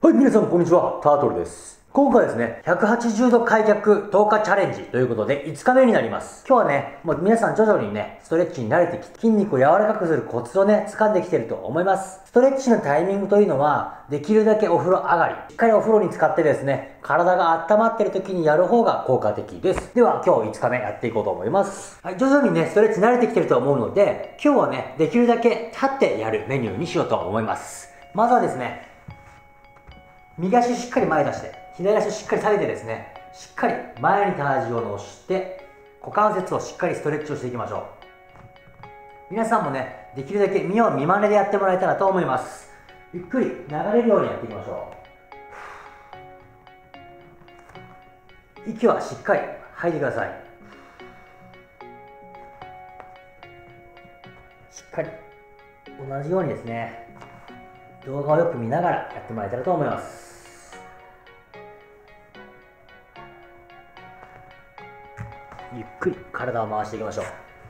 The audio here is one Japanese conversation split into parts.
はい、皆さんこんにちは。タートルです。今回ですね、180度開脚10日チャレンジということで5日目になります。今日はね、もう皆さん徐々にね、ストレッチに慣れてきて、筋肉を柔らかくするコツをね、掴んできてると思います。ストレッチのタイミングというのは、できるだけお風呂上がり、しっかりお風呂に浸かってですね、体が温まってる時にやる方が効果的です。では今日5日目やっていこうと思います。はい、徐々にね、ストレッチ慣れてきてると思うので、今日はね、できるだけ立ってやるメニューにしようと思います。まずはですね、右足しっかり前出して、左足しっかり下げてですね、しっかり前に体重を乗して、股関節をしっかりストレッチをしていきましょう。皆さんもね、できるだけ見よう見まねでやってもらえたらと思います。ゆっくり流れるようにやっていきましょう。息はしっかり吐いてください。しっかり同じようにですね、動画をよく見ながらやってもらえたらと思います。ゆっくり体を回していきましょう。し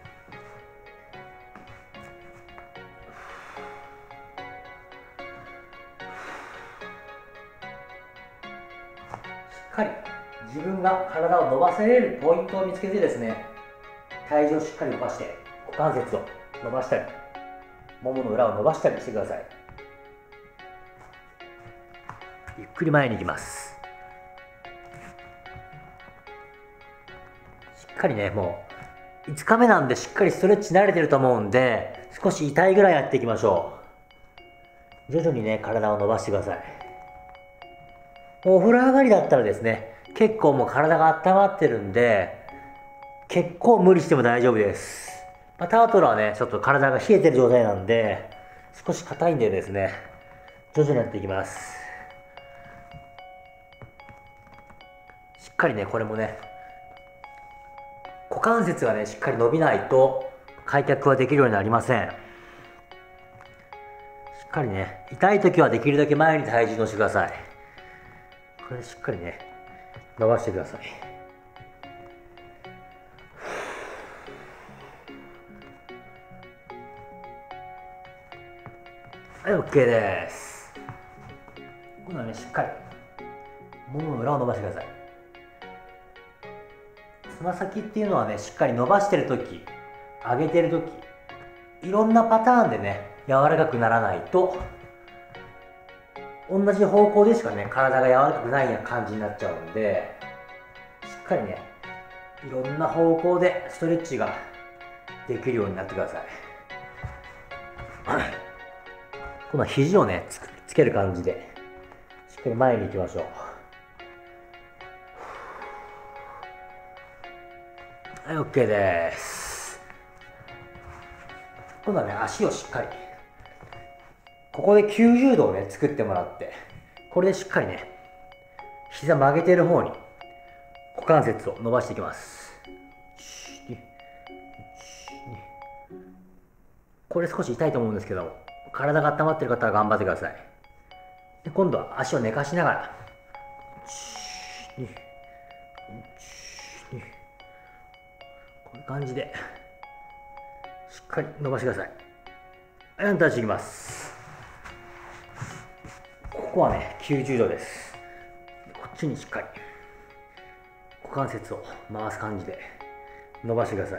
っかり自分が体を伸ばせれるポイントを見つけてですね、体重をしっかり伸ばして股関節を伸ばしたり、ももの裏を伸ばしたりしてください。ゆっくり前に行きます。しっかりね、もう5日目なんでしっかりストレッチ慣れてると思うんで、少し痛いぐらいやっていきましょう。徐々にね、体を伸ばしてください。もうお風呂上がりだったらですね、結構もう体が温まってるんで、結構無理しても大丈夫です。タートルはね、ちょっと体が冷えてる状態なんで、少し硬いんでですね、徐々にやっていきます。しっかりね、これもね、股関節がね、しっかり伸びないと開脚はできるようになりません。しっかりね、痛い時はできるだけ前に体重乗せてください。これしっかりね、伸ばしてください。はい、OK です。今度はね、しっかりももの裏を伸ばしてください。つま先っていうのはね、しっかり伸ばしてるとき、上げてるとき、いろんなパターンでね、柔らかくならないと、同じ方向でしかね、体が柔らかくないような感じになっちゃうんで、しっかりね、いろんな方向でストレッチができるようになってください。今度は肘をね、つける感じで、しっかり前に行きましょう。はい、OK です。今度はね、足をしっかり、ここで90度をね、作ってもらって、これでしっかりね、膝曲げてる方に股関節を伸ばしていきます。これ少し痛いと思うんですけど、体が温まってる方は頑張ってください。で、今度は足を寝かしながら、こういう感じでしっかり伸ばしてください。はい、反対足いきます。ここはね、90度です。こっちにしっかり股関節を回す感じで伸ばしてください。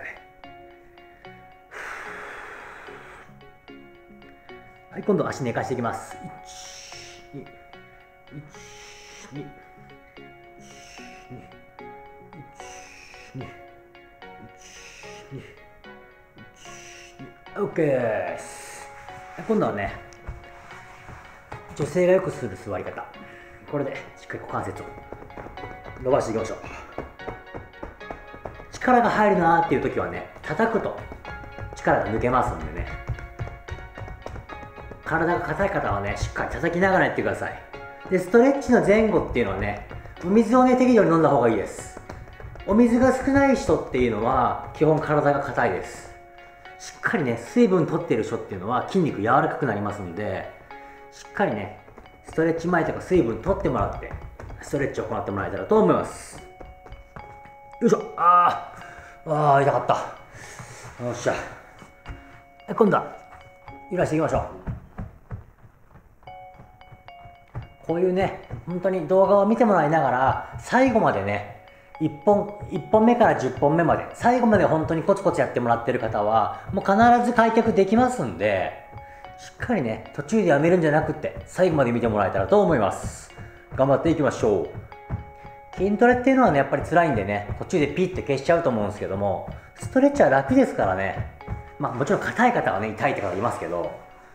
はい、今度は足寝かしていきます。1、2、1、2、OK です。今度はね、女性がよくする座り方。これでしっかり股関節を伸ばしていきましょう。力が入るなーっていう時はね、叩くと力が抜けますんでね。体が硬い方はね、しっかり叩きながらやってください。で、ストレッチの前後っていうのはね、お水をね、適度に飲んだ方がいいです。お水が少ない人っていうのは、基本体が硬いです。しっかりね、水分取っている人っていうのは筋肉柔らかくなりますんで、しっかりね、ストレッチ前とか水分取ってもらって、ストレッチを行ってもらえたらと思います。よいしょ。痛かった。よっしゃ。今度は揺らしていきましょう。 こういうね、本当に動画を見てもらいながら、最後までね、1本目から10本目まで、最後まで本当にコツコツやってもらってる方は、もう必ず開脚できますんで、しっかりね、途中でやめるんじゃなくって、最後まで見てもらえたらと思います。頑張っていきましょう。筋トレっていうのはね、やっぱり辛いんでね、途中でピッて消しちゃうと思うんですけども、ストレッチは楽ですからね。まあもちろん硬い方はね、痛いって方いますけど、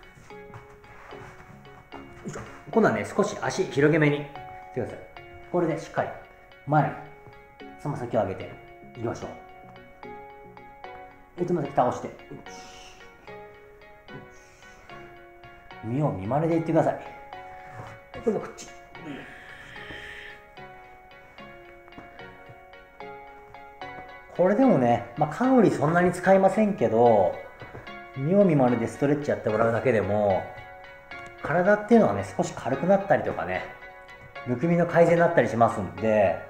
今度はね、少し足広げめにしてください。これでしっかり前につま先を上げていきましょう。つま先倒して、見よう見まねでいってください。今度はこっち。これでもね、カロリーそんなに使いませんけど、見よう見まねでストレッチやってもらうだけでも、体っていうのはね、少し軽くなったりとかね、むくみの改善になったりしますんで、よ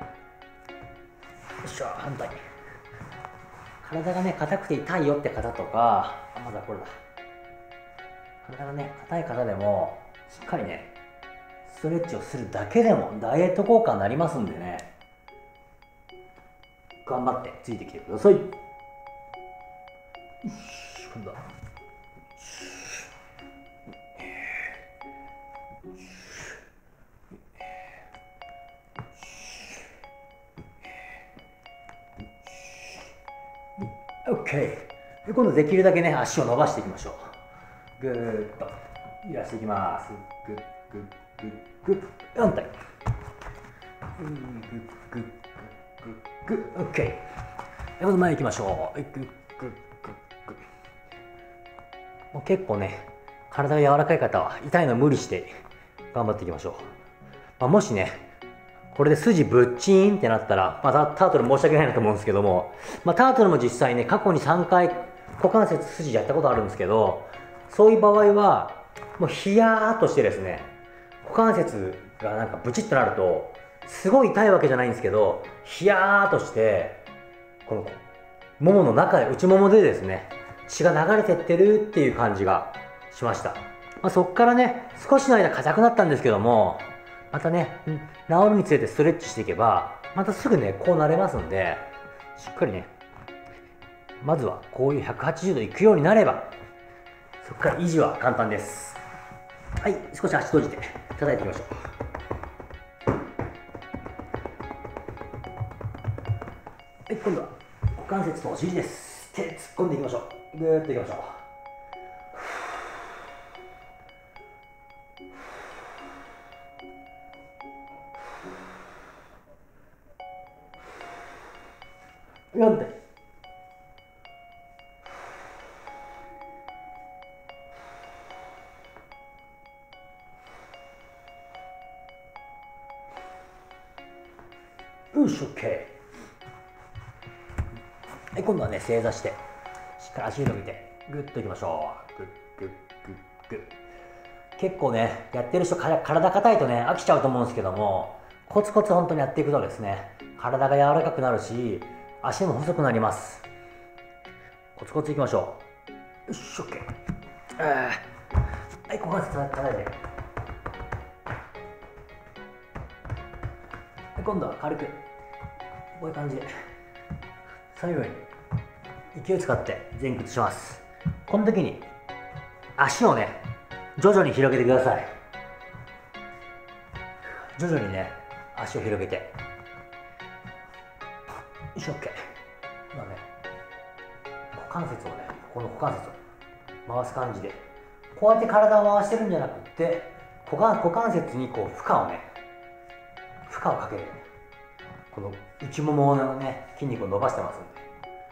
っしゃ、反対。体がね、硬くて痛いよって方とか、まだこれだ。体がね、硬い方でも、しっかりね、ストレッチをするだけでもダイエット効果になりますんでね、頑張ってついてきてください。よし、今度は。OK。今度できるだけね、足を伸ばしていきましょう。ぐーっと揺らしていきます。グッグッグッグッ。反対。グッグッグッグッ。OK。今度前行きましょう。グッグッグッグッ。もう結構ね、体が柔らかい方は痛いの無理して頑張っていきましょう。もしね、これで筋ぶっちーんってなったら、タートル申し訳ないなと思うんですけども、タートルも実際ね、過去に3回股関節筋やったことあるんですけど、そういう場合は、もうヒヤーっとしてですね、股関節がなんかブチッとなると、すごい痛いわけじゃないんですけど、ヒヤーっとして、このももの中で、内ももでですね、血が流れてってるっていう感じがしました。そっからね、少しの間硬くなったんですけども、またね、治るにつれてストレッチしていけば、またすぐね、こうなれますんで、しっかりね、まずはこういう180度いくようになれば、そこから維持は簡単です。はい、少し足閉じて叩いていきましょう。はい、今度は股関節とお尻です。手突っ込んでいきましょう。ぐーっといきましょう。4点。よし、OK。はい、今度はね、正座して、しっかり足広げて、グッといきましょう。グッグッグッグッ。結構ね、やってる人、体硬いとね、飽きちゃうと思うんですけども、コツコツ本当にやっていくとですね、体が柔らかくなるし、足も細くなります。コツコツいきましょう。よし、OK。はい、股関節叩いて。今度は軽く、こういう感じで、最後に勢い使って前屈します。この時に、足をね、徐々に広げてください。徐々にね、足を広げて。よし、OK。今ね、股関節をね、この股関節を回す感じで、こうやって体を回してるんじゃなくって、股関節にこう負荷をかける。この内もものね、筋肉を伸ばしてますんで、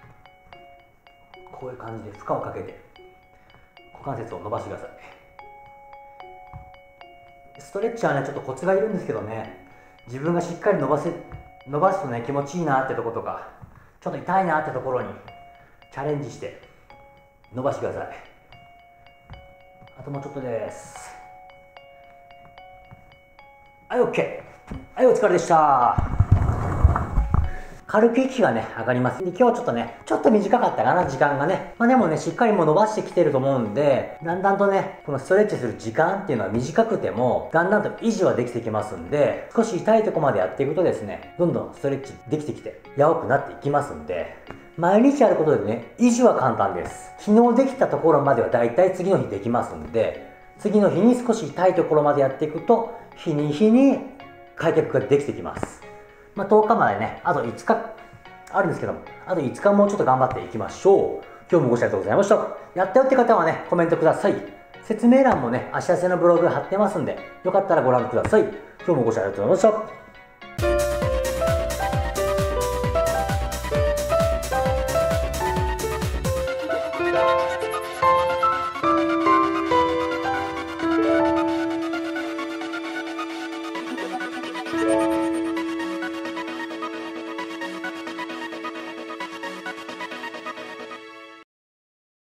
こういう感じで負荷をかけて、股関節を伸ばしてください。ストレッチはね、ちょっとコツがいるんですけどね、自分がしっかり伸ばすとね、気持ちいいなってとことか、ちょっと痛いなってところにチャレンジして伸ばしてください。あともうちょっとです。はい、OK。はい、お疲れでした。 軽く息がね、上がります。で、今日ちょっとね、ちょっと短かったかな、時間がね。まあでもね、しっかりもう伸ばしてきてると思うんで、だんだんとね、このストレッチする時間っていうのは短くても、だんだんと維持はできてきますんで、少し痛いとこまでやっていくとですね、どんどんストレッチできてきて、柔らかくなっていきますんで、毎日やることでね、維持は簡単です。昨日できたところまではだいたい次の日できますんで、次の日に少し痛いところまでやっていくと、日に日に開脚ができてきます。まあ、10日までね、あと5日あるんですけども、あと5日もちょっと頑張っていきましょう。今日もご視聴ありがとうございました。やったよって方はね、コメントください。説明欄もね、足痩せのブログ貼ってますんで、よかったらご覧ください。今日もご視聴ありがとうございました。